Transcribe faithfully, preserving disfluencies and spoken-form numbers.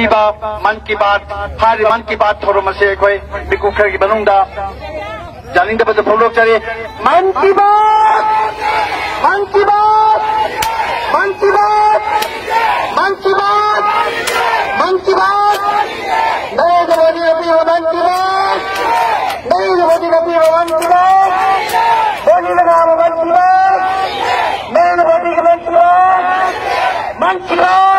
पीबा मन की बात हारी मन की बात थोरो मसे कोई बिकु खर की बनुंदा जानिंग दे बद फॉलो चले मन की बात मन की बात मन की बात मन की बात मन की बात नहीं जबोदी कपी मन की बात नहीं जबोदी कपी मन की बात बोली लगा मन की बात नहीं जबोदी मन की बात मन की बात